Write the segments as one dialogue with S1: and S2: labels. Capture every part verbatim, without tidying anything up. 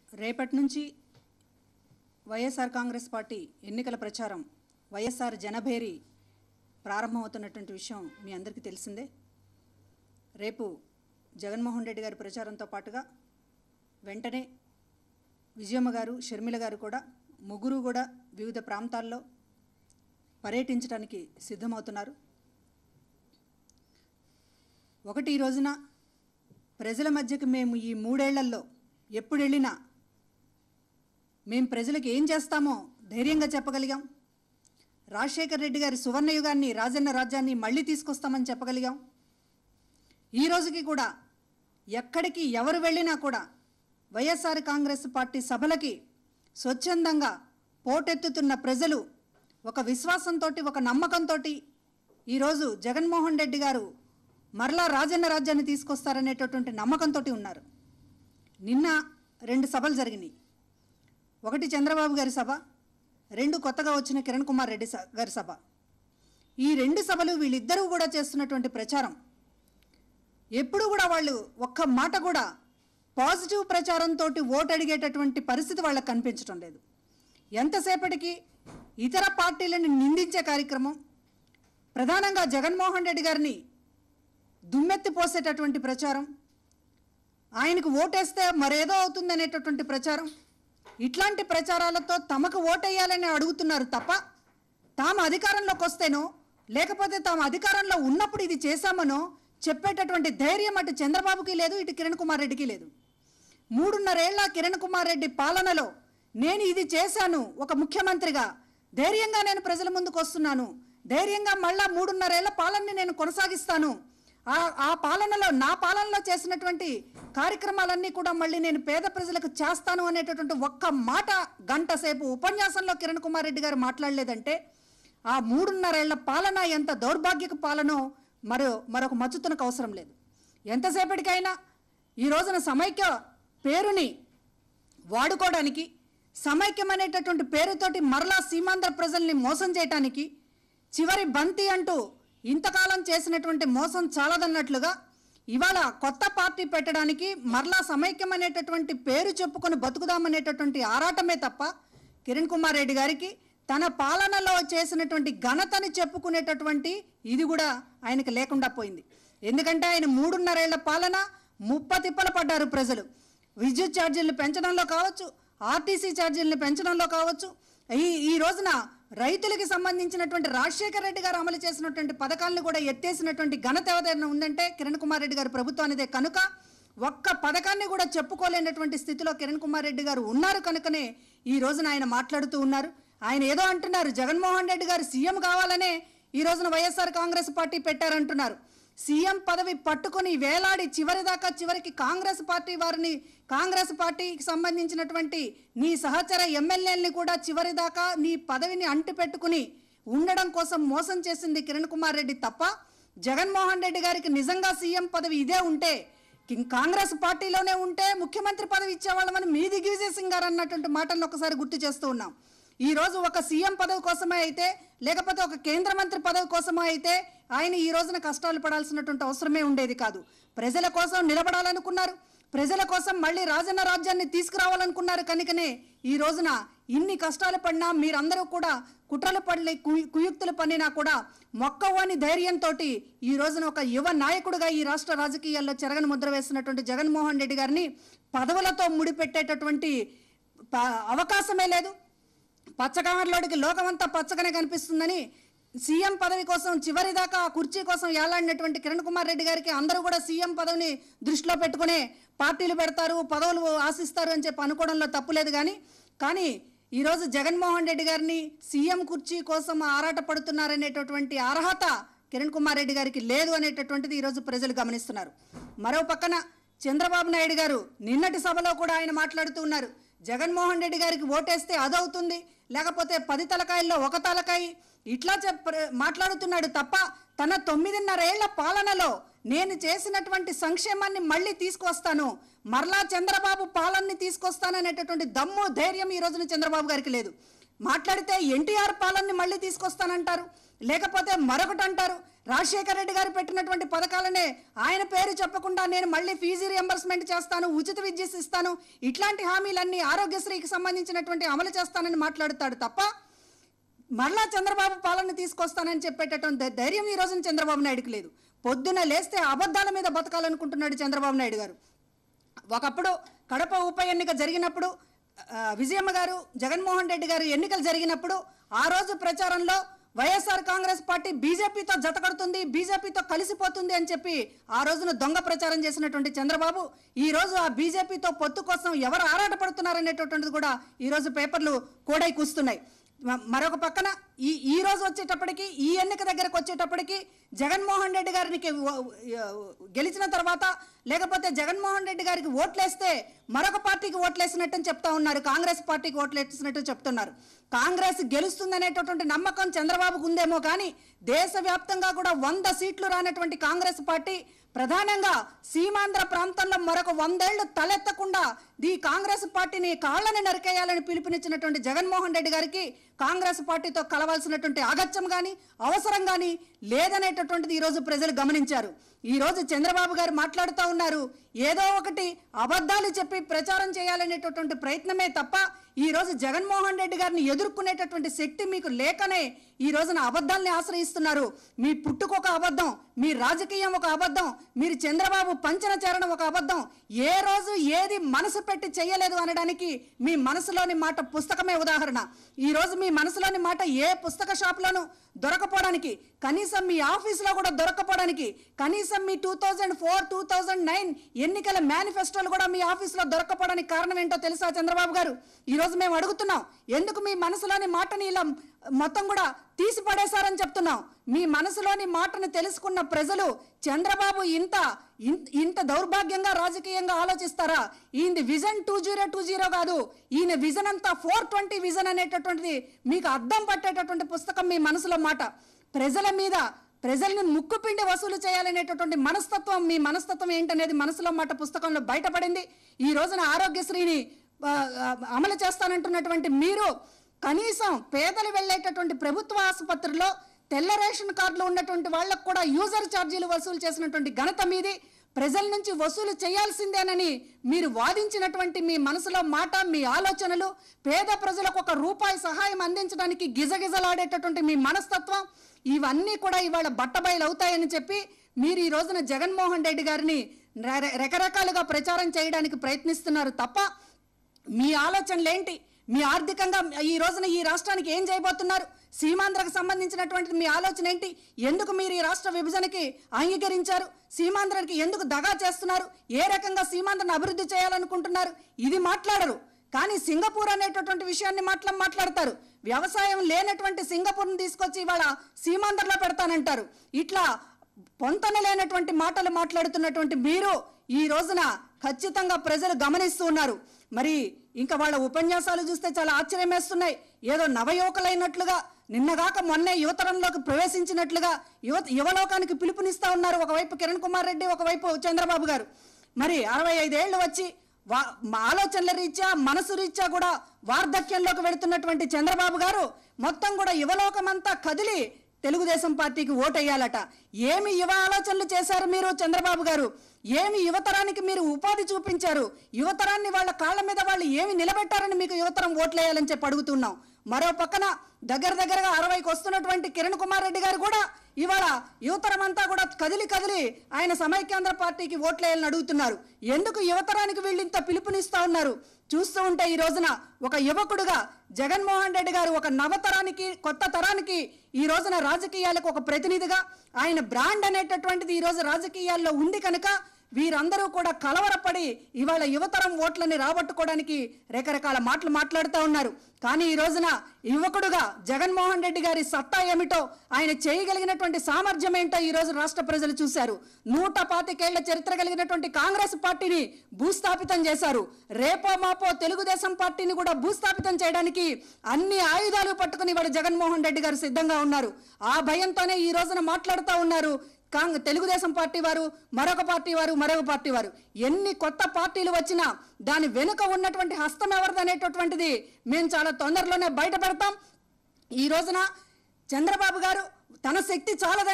S1: రేపటి నుంచి వైఎస్ఆర్ కాంగ్రెస్ పార్టీ ఎన్నికల ప్రచారం వైఎస్ఆర్ జనభేరి ప్రారంభమవుతున్నటువంటి విషయం మీ అందరికీ తెలిసిందే. రేపు జగన్మోహన్ రెడ్డి గారి ప్రచారంతో పాటుగా వెంటనే విజయమ్మ గారు, షర్మిల గారు కూడా ముగ్గురు కూడా వివిధ ప్రాంతాల్లో పర్యటించడానికి సిద్ధమవుతున్నారు. ఒకటి ఈ రోజున ప్రజల మధ్యకి మేము ఈ మూడేళ్లలో ఎప్పుడు వెళ్ళినా మేము ప్రజలకు ఏం చేస్తామో ధైర్యంగా చెప్పగలిగాం. రాజశేఖర్ రెడ్డి గారి సువర్ణయుగాన్ని, రాజన్న రాజ్యాన్ని మళ్ళీ తీసుకొస్తామని చెప్పగలిగాం. ఈ రోజుకి కూడా ఎక్కడికి ఎవరు వెళ్ళినా కూడా వైఎస్ఆర్ కాంగ్రెస్ పార్టీ సభలకి స్వచ్ఛందంగా పోటెత్తుతున్న ప్రజలు ఒక విశ్వాసంతో, ఒక నమ్మకంతో ఈరోజు జగన్మోహన్ రెడ్డి గారు మరలా రాజన్న రాజ్యాన్ని తీసుకొస్తారనేటటువంటి నమ్మకంతో ఉన్నారు. నిన్న రెండు సభలు జరిగినాయి. ఒకటి చంద్రబాబు గారి సభ, రెండు కొత్తగా వచ్చిన కిరణ్ కుమార్ రెడ్డి గారి సభ. ఈ రెండు సభలు వీళ్ళిద్దరూ కూడా చేస్తున్నటువంటి ప్రచారం ఎప్పుడు కూడా వాళ్ళు ఒక్క మాట కూడా పాజిటివ్ ప్రచారంతో ఓటు అడిగేటటువంటి పరిస్థితి వాళ్ళకి కనిపించడం లేదు. ఎంతసేపటికి ఇతర పార్టీలను నిందించే కార్యక్రమం, ప్రధానంగా జగన్మోహన్ రెడ్డి గారిని దుమ్మెత్తి పోసేటటువంటి ప్రచారం, ఆయనకు ఓటేస్తే మరేదో అవుతుందనేటటువంటి ప్రచారం, ఇట్లాంటి ప్రచారాలతో తమకు ఓటేయాలని అడుగుతున్నారు తప్ప తాము అధికారంలోకి వస్తేనో లేకపోతే తాము అధికారంలో ఉన్నప్పుడు ఇది చేశామనో చెప్పేటటువంటి ధైర్యం అటు చంద్రబాబుకి లేదు, ఇటు కిరణ్ కుమార్ రెడ్డికి లేదు. మూడున్నరేళ్ల కిరణ్ కుమార్ రెడ్డి పాలనలో నేను ఇది చేశాను, ఒక ముఖ్యమంత్రిగా ధైర్యంగా నేను ప్రజల ముందుకు వస్తున్నాను, ధైర్యంగా మళ్ళా మూడున్నరేళ్ల పాలనని నేను కొనసాగిస్తాను, ఆ ఆ పాలనలో నా పాలనలో చేసినటువంటి కార్యక్రమాలన్నీ కూడా మళ్ళీ నేను పేద ప్రజలకు చేస్తాను అనేటటువంటి ఒక్క మాట గంట సేపు ఉపన్యాసంలో కిరణ్ కుమార్ రెడ్డి గారు మాట్లాడలేదంటే ఆ మూడున్నరేళ్ల పాలన ఎంత దౌర్భాగ్యక పాలనో మరో మరొక మచ్చుతునకు అవసరం లేదు. ఎంతసేపటికైనా ఈ రోజున సమైక్య పేరుని వాడుకోవడానికి, సమైక్యం అనేటటువంటి పేరుతోటి మరలా సీమాంధ్ర ప్రజల్ని మోసం చేయటానికి, చివరి బంతి అంటూ ఇంతకాలం చేసినటువంటి మోసం చాలదన్నట్లుగా ఇవాళ కొత్త పార్టీ పెట్టడానికి మరలా సమైక్యం అనేటటువంటి పేరు చెప్పుకొని బతుకుదామనేటటువంటి ఆరాటమే తప్ప కిరణ్ కుమార్ రెడ్డి గారికి తన పాలనలో చేసినటువంటి ఘనతని చెప్పుకునేటటువంటి ఇది కూడా ఆయనకు లేకుండా పోయింది. ఎందుకంటే ఆయన మూడున్నరేళ్ల పాలన ముప్పతిప్పలు పడ్డారు ప్రజలు. విద్యుత్ ఛార్జీలను పెంచడంలో కావచ్చు, ఆర్టీసీ ఛార్జీలను పెంచడంలో కావచ్చు, ఈ ఈ రోజున రైతులకి సంబంధించినటువంటి రాజశేఖర్ రెడ్డి గారు అమలు చేసినటువంటి పథకాలను కూడా ఎత్తేసినటువంటి ఘనత ఏదైనా ఉందంటే కిరణ్ కుమార్ రెడ్డి గారి ప్రభుత్వానిదే. కనుక ఒక్క పథకాన్ని కూడా చెప్పుకోలేనటువంటి స్థితిలో కిరణ్ కుమార్ రెడ్డి గారు ఉన్నారు. కనుకనే ఈ రోజున ఆయన మాట్లాడుతూ ఉన్నారు. ఆయన ఏదో అంటున్నారు, జగన్మోహన్ రెడ్డి గారు సీఎం కావాలనే ఈ రోజున వైఎస్ఆర్ కాంగ్రెస్ పార్టీ పెట్టారంటున్నారు. సీఎం పదవి పట్టుకొని వేలాడి చివరి దాకా చివరికి కాంగ్రెస్ పార్టీ వారిని, కాంగ్రెస్ పార్టీకి సంబంధించినటువంటి నీ సహచర ఎమ్మెల్యేలని కూడా చివరి దాకా నీ పదవిని అంటి పెట్టుకుని ఉండడం కోసం మోసం చేసింది కిరణ్ కుమార్ రెడ్డి తప్ప జగన్మోహన్ రెడ్డి గారికి నిజంగా సీఎం పదవి ఇదే ఉంటే, కాంగ్రెస్ పార్టీలోనే ఉంటే ముఖ్యమంత్రి పదవి ఇచ్చేవాళ్ళమని మీ దిగ్విజయ్ సింగ్ గారు అన్నటువంటి మాటలను ఒకసారి గుర్తు చేస్తూ ఉన్నాం. ఈరోజు ఒక సీఎం పదవి కోసమే అయితే, లేకపోతే ఒక కేంద్ర మంత్రి పదవి కోసమే అయితే ఆయన ఈ రోజున కష్టాలు పడాల్సినటువంటి అవసరమే ఉండేది కాదు. ప్రజల కోసం నిలబడాలనుకున్నారు, ప్రజల కోసం మళ్ళీ రాజన్న రాజ్యాన్ని తీసుకురావాలనుకున్నారు. కనుకనే ఈ రోజున ఇన్ని కష్టాలు పడినా, మీరందరూ కూడా కుట్రలు పడి కుయుక్తులు పడినా కూడా మొక్కవని ధైర్యంతో ఈ రోజున ఒక యువ నాయకుడిగా ఈ రాష్ట్ర రాజకీయాల్లో చెరగని ముద్ర వేసినటువంటి జగన్మోహన్ రెడ్డి గారిని పదవులతో ముడిపెట్టేటటువంటి అవకాశమే లేదు. పచ్చకామర్లోడికి లోకమంతా పచ్చగానే కనిపిస్తుందని సీఎం పదవి కోసం చివరి దాకా కుర్చీ కోసం ఏలాడినటువంటి కిరణ్ కుమార్ రెడ్డి గారికి అందరూ కూడా సీఎం పదవిని దృష్టిలో పెట్టుకునే పార్టీలు పెడతారు, పదవులు ఆశిస్తారు అని చెప్పి అనుకోవడంలో తప్పులేదు. కానీ కానీ ఈరోజు జగన్మోహన్ రెడ్డి గారిని సీఎం కుర్చీ కోసం ఆరాట పడుతున్నారనేటటువంటి అర్హత కిరణ్ కుమార్ రెడ్డి గారికి లేదు అనేటటువంటిది ఈరోజు ప్రజలు గమనిస్తున్నారు. మరో పక్కన చంద్రబాబు నాయుడు గారు నిన్నటి సభలో కూడా ఆయన మాట్లాడుతూ ఉన్నారు, జగన్మోహన్ రెడ్డి గారికి ఓటేస్తే అదవుతుంది, లేకపోతే పది తలకాయల్లో ఒక తలకాయ, ఇట్లా చెప్ప మాట్లాడుతున్నాడు తప్ప తన తొమ్మిదిన్నరేళ్ల పాలనలో నేను చేసినటువంటి సంక్షేమాన్ని మళ్ళీ తీసుకొస్తాను, మరలా చంద్రబాబు పాలనని తీసుకొస్తాననేటటువంటి దమ్ము, ధైర్యం ఈ రోజున చంద్రబాబు గారికి లేదు. మాట్లాడితే ఎన్టీఆర్ పాలనని మళ్ళీ తీసుకొస్తానంటారు, లేకపోతే మరొకటి అంటారు, రాజశేఖర రెడ్డి గారు పెట్టినటువంటి పథకాలనే ఆయన పేరు చెప్పకుండా నేను మళ్ళీ ఫీజు రియంబర్స్మెంట్ చేస్తాను, ఉచిత విద్య ఇస్తాను, ఇట్లాంటి హామీలన్నీ ఆరోగ్యశ్రీకి సంబంధించినటువంటి అమలు చేస్తానని మాట్లాడుతాడు తప్ప మరలా చంద్రబాబు పాలన తీసుకొస్తానని చెప్పేటటువంటి ధైర్యం ఈ రోజున చంద్రబాబు నాయుడుకి లేదు. పొద్దున లేస్తే అబద్ధాల మీద బతకాలనుకుంటున్నాడు చంద్రబాబు నాయుడు గారు. ఒకప్పుడు కడప ఉప ఎన్నిక జరిగినప్పుడు విజయమ్మ గారు, జగన్మోహన్ రెడ్డి గారు ఎన్నికలు జరిగినప్పుడు ఆ రోజు ప్రచారంలో వైఎస్ఆర్ కాంగ్రెస్ పార్టీ బీజేపీతో జతకడుతుంది, బీజేపీతో కలిసిపోతుంది అని చెప్పి ఆ రోజున దొంగ ప్రచారం చేసినటువంటి చంద్రబాబు ఈ రోజు ఆ బీజేపీతో పొత్తు కోసం ఎవరు ఆరాటపడుతున్నారనేటటువంటిది కూడా ఈరోజు పేపర్లు కోడై కూస్తున్నాయి. మరొక పక్కన ఈ ఈ రోజు వచ్చేటప్పటికి ఈ ఎన్నిక దగ్గరకు వచ్చేటప్పటికి జగన్మోహన్ రెడ్డి గారికి గెలిచిన తర్వాత లేకపోతే జగన్మోహన్ రెడ్డి గారికి ఓట్లేస్తే మరొక పార్టీకి ఓట్లేసినట్టు చెప్తా ఉన్నారు, కాంగ్రెస్ పార్టీకి ఓట్లేసినట్టు చెప్తున్నారు. కాంగ్రెస్ గెలుస్తుందనేటటువంటి నమ్మకం చంద్రబాబుకు ఉందేమో కానీ దేశవ్యాప్తంగా కూడా వంద సీట్లు రానటువంటి కాంగ్రెస్ పార్టీ ప్రధానంగా సీమాంధ్ర ప్రాంతంలో మరొక వందేళ్లు తలెత్తకుండా ఈ కాంగ్రెస్ పార్టీని కాళ్ళని నరికేయాలని పిలుపునిచ్చినటువంటి జగన్మోహన్ రెడ్డి గారికి కాంగ్రెస్ పార్టీతో కలవాల్సినటువంటి అగత్యం కానీ అవసరం కానీ లేదనేటటువంటిది ఈరోజు ప్రజలు గమనించారు. ఈరోజు చంద్రబాబు గారు మాట్లాడుతూ ఉన్నారు, ఏదో ఒకటి అబద్ధాలు చెప్పి ప్రచారం చేయాలనేటటువంటి ప్రయత్నమే తప్ప ఈరోజు జగన్మోహన్ రెడ్డి గారిని ఎదుర్కొనేటటువంటి శక్తి మీకు లేకనే ఈ రోజున అబద్ధాలని ఆశ్రయిస్తున్నారు. మీ పుట్టుకు ఒక అబద్ధం, మీ రాజకీయం ఒక అబద్ధం, మీరు చంద్రబాబు పంచన చేరడం ఒక అబద్ధం. ఏ రోజు ఏది మనసు పెట్టి చేయలేదు అనడానికి మీ మనసులోని మాట పుస్తకమే ఉదాహరణ. ఈరోజు మీ మనసులోని మాట ఏ పుస్తక షాప్లోనూ దొరకపోవడానికి, కనీసం మీ ఆఫీసులో కూడా దొరకపోవడానికి, కనీసం మీ two thousand four two thousand nine ఎన్నికల మేనిఫెస్టోలు కూడా మీ ఆఫీసులో దొరకపోవడానికి కారణం ఏంటో తెలుసా చంద్రబాబు గారు? ఈరోజు మేము అడుగుతున్నాం, ఎందుకు మీ మనసులోని మాటని ఇలా మొత్తం కూడా తీసి పడేశారని చెప్తున్నాం. మీ మనసులోని మాటను తెలుసుకున్న ప్రజలు చంద్రబాబు ఇంత ఇంత దౌర్భాగ్యంగా రాజకీయంగా ఆలోచిస్తారా? ఈయన vision two zero two zero కాదు, ఈయన విజన్ అంతా ఫోర్ ట్వంటీ విజన్ అనేటటువంటిది మీకు అర్థం పట్టేటటువంటి పుస్తకం మీ మనసులో మాట. ప్రజల మీద ప్రజల్ని ముక్కుపిండి వసూలు చేయాలనేటటువంటి మనస్తత్వం మీ మనస్తత్వం ఏంటనేది మనసులో మాట పుస్తకంలో బయటపడింది. ఈ రోజున ఆరోగ్యశ్రీని అమలు చేస్తానంటున్నటువంటి మీరు కనీసం పేదలు వెళ్ళేటటువంటి ప్రభుత్వ ఆసుపత్రిలో తెల్ల రేషన్ కార్డులు ఉన్నటువంటి వాళ్ళకు కూడా యూజర్ ఛార్జీలు వసూలు చేసినటువంటి ఘనత మీది. ప్రజల నుంచి వసూలు చేయాల్సిందేనని మీరు వాదించినటువంటి మీ మనసులో మాట, మీ ఆలోచనలు, పేద ప్రజలకు ఒక రూపాయి సహాయం అందించడానికి గిజగిజలాడేటటువంటి మీ మనస్తత్వం, ఇవన్నీ కూడా ఇవాళ బట్టబయలు అవుతాయని చెప్పి మీరు ఈ రోజున జగన్మోహన్ రెడ్డి గారిని రకరకాలుగా ప్రచారం చేయడానికి ప్రయత్నిస్తున్నారు తప్ప మీ ఆలోచనలు ఏంటి? మీ ఆర్థికంగా ఈ రోజున ఈ రాష్ట్రానికి ఏం చేయబోతున్నారు? సీమాంధ్రకు సంబంధించినటువంటి మీ ఆలోచన ఏంటి? ఎందుకు మీరు ఈ రాష్ట్ర విభజనకి అంగీకరించారు? సీమాంధ్రకి ఎందుకు దగా చేస్తున్నారు? ఏ రకంగా సీమాంధ్రను అభివృద్ధి చేయాలనుకుంటున్నారు? ఇది మాట్లాడరు. కానీ సింగపూర్ అనేటటువంటి విషయాన్ని మాట్లా మాట్లాడతారు. వ్యవసాయం లేనటువంటి సింగపూర్ని తీసుకొచ్చి ఇవాళ సీమాంధ్రలో పెడతానంటారు. ఇట్లా పొంతన లేనటువంటి మాటలు మాట్లాడుతున్నటువంటి మీరు ఈ రోజున ఖచ్చితంగా ప్రజలు గమనిస్తూ ఉన్నారు. మరి ఇంకా వాళ్ళ ఉపన్యాసాలు చూస్తే చాలా ఆశ్చర్యం వేస్తున్నాయి. ఏదో నవయువకులైనట్లుగా, నిన్నగాక మొన్నే యువతరంలోకి ప్రవేశించినట్లుగా యువ యువలోకానికి పిలుపునిస్తా ఉన్నారు. ఒకవైపు కిరణ్ కుమార్ రెడ్డి, ఒకవైపు చంద్రబాబు గారు. మరి అరవై ఐదేళ్లు వచ్చి వా ఆలోచనల రీత్యా, మనసు రీత్యా కూడా వార్ధక్యంలోకి వెళుతున్నటువంటి చంద్రబాబు గారు మొత్తం కూడా యువలోకమంతా కదిలి తెలుగుదేశం పార్టీకి ఓటేయాలట. ఏమి యువ ఆలోచనలు చేశారు మీరు చంద్రబాబు గారు? ఏమి యువతరానికి మీరు ఉపాధి చూపించారు? యువతరాన్ని వాళ్ళ కాళ్ళ మీద వాళ్ళు ఏమి నిలబెట్టారని మీకు యువతరం ఓట్లేయాలని చెప్పి అడుగుతున్నాం. మరో పక్కన దగ్గర దగ్గరగా అరవైకి వస్తున్నటువంటి కిరణ్ కుమార్ రెడ్డి గారు కూడా ఇవాళ యువతరం అంతా కూడా కదిలి కదిలి ఆయన సమైక్యాంధ్ర పార్టీకి ఓట్లేయాలని అడుగుతున్నారు. ఎందుకు యువతరానికి వీళ్ళు ఇంత పిలుపునిస్తా ఉన్నారు? చూస్తూ ఉంటే ఈ రోజున ఒక యువకుడుగా జగన్మోహన్ రెడ్డి గారు ఒక నవతరానికి, కొత్త తరానికి ఈ రోజున రాజకీయాలకు ఒక ప్రతినిధిగా ఆయన బ్రాండ్ అనేటటువంటిది ఈ రోజు రాజకీయాల్లో ఉంది కనుక వీరందరూ కూడా కలవరపడి ఇవాళ యువతరం ఓట్లని రాబట్టుకోవడానికి రకరకాల మాటలు మాట్లాడుతూ ఉన్నారు. కానీ ఈ రోజున యువకుడుగా జగన్మోహన్ రెడ్డి గారి సత్తా ఏమిటో, ఆయన చేయగలిగినటువంటి సామర్థ్యం ఏంటో ఈ రోజు రాష్ట్ర ప్రజలు చూశారు. నూట పాతికేళ్ల చరిత్ర కలిగినటువంటి కాంగ్రెస్ పార్టీని భూస్థాపితం చేశారు. రేపో మాపో తెలుగుదేశం పార్టీని కూడా భూస్థాపితం చేయడానికి అన్ని ఆయుధాలు పట్టుకుని ఇవాళ జగన్మోహన్ రెడ్డి గారు సిద్ధంగా ఉన్నారు. ఆ భయంతోనే ఈ రోజున మాట్లాడుతూ ఉన్నారు. కాంగ్ తెలుగుదేశం పార్టీ వారు, మరొక పార్టీ వారు, మరొక పార్టీ వారు, ఎన్ని కొత్త పార్టీలు వచ్చినా దాని వెనుక ఉన్నటువంటి హస్తం ఎవరిది అనేటటువంటిది మేము చాలా తొందరలోనే బయట పెడతాం. ఈ రోజున చంద్రబాబు గారు తన శక్తి చాలదని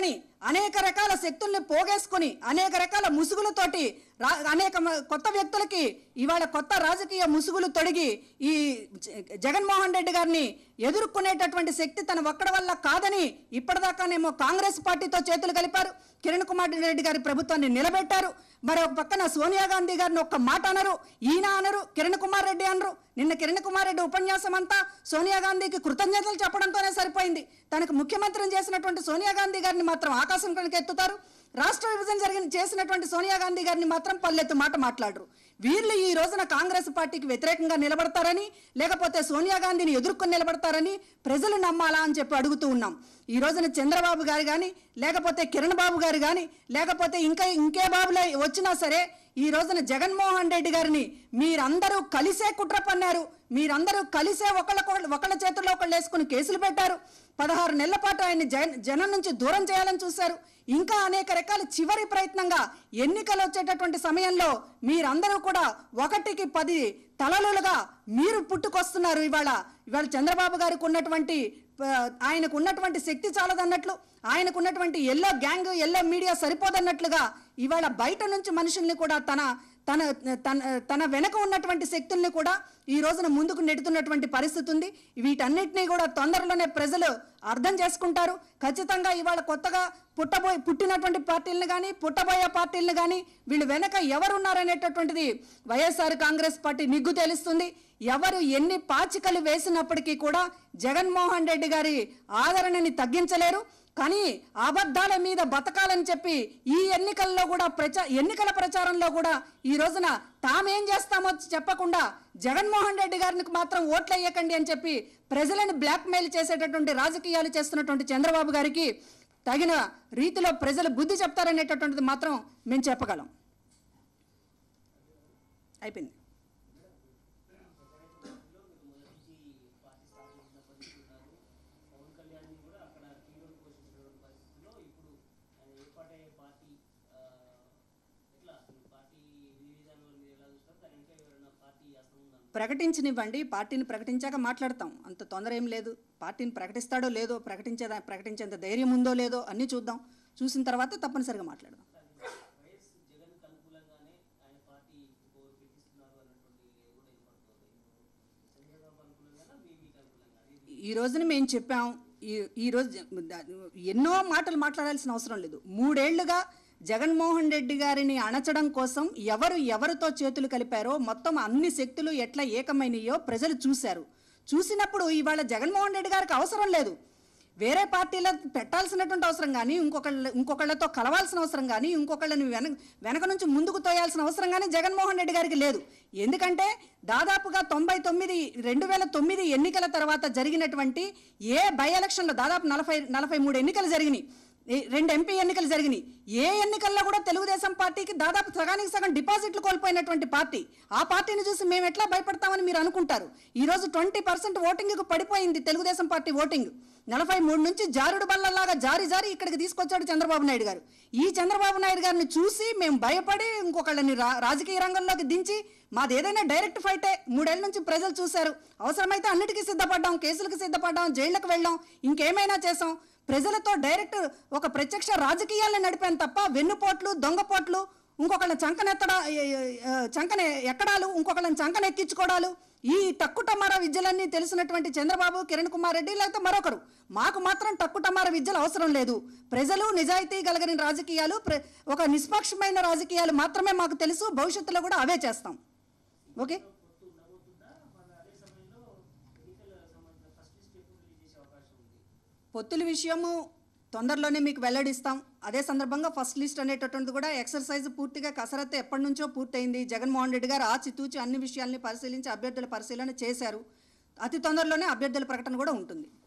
S1: అనేక రకాల శక్తుల్ని పోగేసుకుని అనేక రకాల ముసుగులతోటి అనేక కొత్త వ్యక్తులకి ఇవాళ కొత్త రాజకీయ ముసుగులు తొడిగి ఈ జగన్మోహన్ రెడ్డి గారిని ఎదుర్కొనేటటువంటి శక్తి తన ఒక్కడి వల్ల కాదని ఇప్పటిదాకానేమో కాంగ్రెస్ పార్టీతో చేతులు కలిపారు, కిరణ్ కుమార్ రెడ్డి గారి ప్రభుత్వాన్ని నిలబెట్టారు. మరొక పక్కన సోనియా గాంధీ గారిని ఒక్క మాట అనరు, ఈయన అనరు, కిరణ్ కుమార్ రెడ్డి అనరు. నిన్న కిరణ్ కుమార్ రెడ్డి ఉపన్యాసం అంతా సోనియా గాంధీకి కృతజ్ఞతలు చెప్పడంతోనే సరిపోయింది. తనకు ముఖ్యమంత్రిని చేసినటువంటి సోనియా గాంధీ గారిని మాత్రం ఆకాశం కనుక ఎత్తుతారు, రాష్ట్ర విభజన జరిగిన చేసినటువంటి సోనియా గాంధీ గారిని మాత్రం పల్లెత్తు మాట మాట్లాడరు. వీళ్ళు ఈ రోజున కాంగ్రెస్ పార్టీకి వ్యతిరేకంగా నిలబడతారని లేకపోతే సోనియా గాంధీని ఎదుర్కొని నిలబడతారని ప్రజలు నమ్మాలా అని చెప్పి అడుగుతూ ఉన్నాం. ఈ రోజున చంద్రబాబు గారు కానీ లేకపోతే కిరణ్ బాబు గారు కానీ లేకపోతే ఇంకా ఇంకే బాబులే వచ్చినా సరే ఈ రోజున జగన్మోహన్ రెడ్డి గారిని మీరందరూ కలిసే కుట్ర పన్నారు, మీరందరూ కలిసే ఒకళ్ళ ఒకళ్ళ చేతుల్లో ఒకళ్ళు వేసుకుని కేసులు పెట్టారు. పదహారు నెలల పాటు ఆయన్ని జనం నుంచి దూరం చేయాలని చూశారు. ఇంకా అనేక రకాల చివరి ప్రయత్నంగా ఎన్నికలు వచ్చేటటువంటి సమయంలో మీరందరూ కూడా ఒకటికి పది తలలుగా మీరు పుట్టుకొస్తున్నారు. ఇవాళ ఇవాళ చంద్రబాబు గారికి ఉన్నటువంటి ఆయనకు ఉన్నటువంటి శక్తి చాలదన్నట్లు, ఆయనకు ఉన్నటువంటి ఎల్లో గ్యాంగ్ ఎల్లో మీడియా సరిపోదన్నట్లుగా ఇవాళ బయట నుంచి మనుషుల్ని కూడా తన తన తన తన వెనక ఉన్నటువంటి శక్తుల్ని కూడా ఈ రోజున ముందుకు నెడుతున్నటువంటి పరిస్థితి ఉంది. వీటన్నిటినీ కూడా తొందరలోనే ప్రజలు అర్థం చేసుకుంటారు. ఖచ్చితంగా ఇవాళ కొత్తగా పుట్టబోయే పుట్టినటువంటి పార్టీలను కానీ పుట్టబోయే పార్టీలను కానీ వీళ్ళు వెనక ఎవరున్నారనేటటువంటిది వైఎస్ఆర్ కాంగ్రెస్ పార్టీ నిగ్గు తెలుస్తుంది. ఎవరు ఎన్ని పాచికలు వేసినప్పటికీ కూడా జగన్మోహన్ రెడ్డి గారి ఆదరణని తగ్గించలేరు. కానీ అబద్ధాల మీద బతకాలని చెప్పి ఈ ఎన్నికల్లో కూడా ప్రచా ఎన్నికల ప్రచారంలో కూడా ఈ రోజున తామేం చేస్తామో చెప్పకుండా జగన్మోహన్ రెడ్డి గారికి మాత్రం ఓట్లు వేయకండి అని చెప్పి ప్రజలను బ్లాక్మెయిల్ చేసేటటువంటి రాజకీయాలు చేస్తున్నటువంటి చంద్రబాబు గారికి తగిన రీతిలో ప్రజలు బుద్ధి చెప్తారనేటటువంటిది మాత్రం మేము చెప్పగలం. అయిపోయింది. ప్రకటించనివ్వండి, పార్టీని ప్రకటించాక మాట్లాడతాం. అంత తొందర ఏం లేదు. పార్టీని ప్రకటిస్తాడో లేదో, ప్రకటించే ప్రకటించేంత ధైర్యం ఉందో లేదో అన్నీ చూద్దాం. చూసిన తర్వాత తప్పనిసరిగా మాట్లాడదాం. ఈ రోజున మేము చెప్పాం, ఈ ఈరోజు ఎన్నో మాటలు మాట్లాడాల్సిన అవసరం లేదు. మూడేళ్లుగా జగన్మోహన్ రెడ్డి గారిని అణచడం కోసం ఎవరు ఎవరితో చేతులు కలిపారో మొత్తం అన్ని శక్తులు ఎట్లా ఏకమైనయో ప్రజలు చూశారు. చూసినప్పుడు ఇవాళ జగన్మోహన్ రెడ్డి గారికి అవసరం లేదు, వేరే పార్టీలో పెట్టాల్సినటువంటి అవసరం కానీ ఇంకొకళ్ళ ఇంకొకళ్ళతో కలవాల్సిన అవసరం కానీ ఇంకొకళ్ళని వెనక వెనక నుంచి ముందుకు తోయాల్సిన అవసరం కానీ జగన్మోహన్ రెడ్డి గారికి లేదు. ఎందుకంటే దాదాపుగా తొంభై తొమ్మిది రెండు వేల తొమ్మిది ఎన్నికల తర్వాత జరిగినటువంటి ఏ బై ఎలక్షన్లో దాదాపు నలభై నలభై మూడు ఎన్నికలు జరిగినాయి, రెండు ఎంపీ ఎన్నికలు జరిగినాయి. ఏ ఎన్నికల్లో కూడా తెలుగుదేశం పార్టీకి దాదాపు సగానికి సగం డిపాజిట్లు కోల్పోయినటువంటి పార్టీ. ఆ పార్టీని చూసి మేము ఎట్లా భయపడతామని మీరు అనుకుంటారు. ఈరోజు ట్వంటీ పర్సెంట్ ఓటింగ్కు పడిపోయింది తెలుగుదేశం పార్టీ ఓటింగ్. నలభై మూడు నుంచి జారుడు బల్లలాగా జారి జారి ఇక్కడికి తీసుకొచ్చాడు చంద్రబాబు నాయుడు గారు. ఈ చంద్రబాబు నాయుడు గారిని చూసి మేము భయపడి ఇంకొకళ్ళని రా రాజకీయ రంగంలోకి దించి మాది ఏదైనా డైరెక్ట్ ఫైటే మూడేళ్ల నుంచి ప్రజలు చూశారు. అవసరమైతే అన్నిటికీ సిద్ధపడ్డాం, కేసులకు సిద్ధపడ్డాం, జైళ్లకు వెళ్ళాం, ఇంకేమైనా చేసాం. ప్రజలతో డైరెక్ట్ ఒక ప్రత్యక్ష రాజకీయాలను నడిపాను తప్ప వెన్నుపోట్లు దొంగపోట్లు ఇంకొకళ్ళని చంకనెత్తడ చంకనే ఎక్కడాలు ఇంకొకళ్ళని చంకనెక్కించుకోవడాలు ఈ టక్కుటమార విద్యలన్నీ తెలిసినటువంటి చంద్రబాబు కిరణ్ కుమార్ రెడ్డి లేకపోతే మరొకరు. మాకు మాత్రం టక్కుటమార విద్యలు అవసరం లేదు. ప్రజలు నిజాయితీ కలిగిన రాజకీయాలు ఒక నిష్పక్షమైన రాజకీయాలు మాత్రమే మాకు తెలుసు. భవిష్యత్తులో కూడా అవే చేస్తాం. ఓకే, పొత్తుల విషయము తొందరలోనే మీకు వెల్లడిస్తాం. అదే సందర్భంగా ఫస్ట్ లిస్ట్ అనేటటువంటిది కూడా ఎక్సర్సైజ్ పూర్తిగా కసరత్తు ఎప్పటి నుంచో పూర్తయింది. జగన్మోహన్ రెడ్డి గారు ఆచితూచి అన్ని విషయాల్ని పరిశీలించి అభ్యర్థుల పరిశీలన చేశారు. అతి తొందరలోనే అభ్యర్థుల ప్రకటన కూడా ఉంటుంది.